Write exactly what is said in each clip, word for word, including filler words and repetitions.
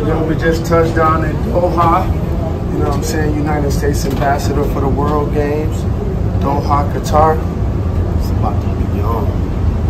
know, we just touched down in Doha. You know what I'm saying? United States Ambassador for the World Games. Doha, Qatar. It's about to be on.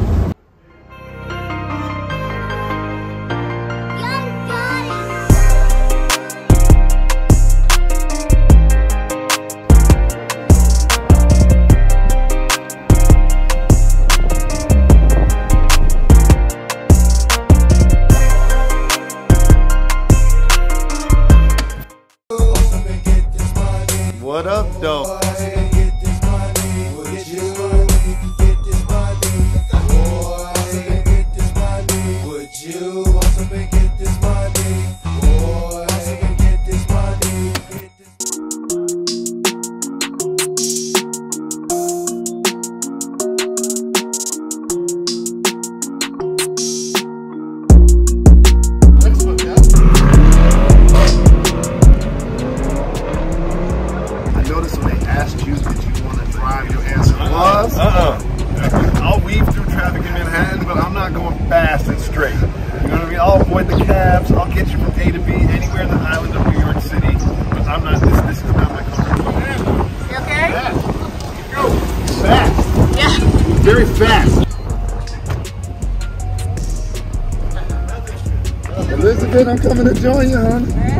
What up, though? Uh-uh. I'll weave through traffic in Manhattan, but I'm not going fast and straight. You know what I mean? I'll avoid the cabs. I'll get you from A to B anywhere in the island of New York City. But I'm not, this, this is not my comfort zone. You okay? Fast. Go. Fast. Yeah. Very fast. Elizabeth, I'm coming to join you, hon.